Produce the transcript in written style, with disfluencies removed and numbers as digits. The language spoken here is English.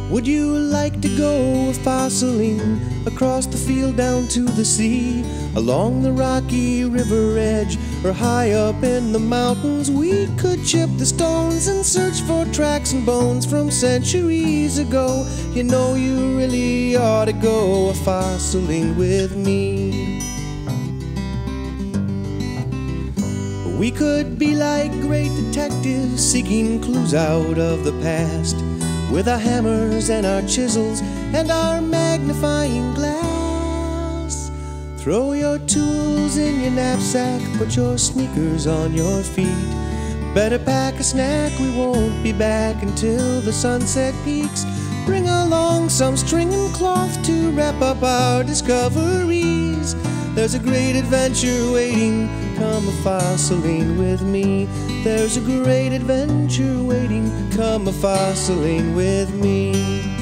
Would you like to go fossiling across the field down to the sea, along the rocky river edge, or high up in the mountains? We could chip the stones and search for tracks and bones from centuries ago. You know you really ought to go fossiling with me. We could be like great detectives seeking clues out of the past, with our hammers and our chisels and our magnifying glass. Throw your tools in your knapsack, put your sneakers on your feet. Better pack a snack, we won't be back until the sunset peaks. Bring along some string and cloth to wrap up our discoveries. There's a great adventure waiting, come a fossiling with me. There's a great adventure waiting, come a fossiling with me.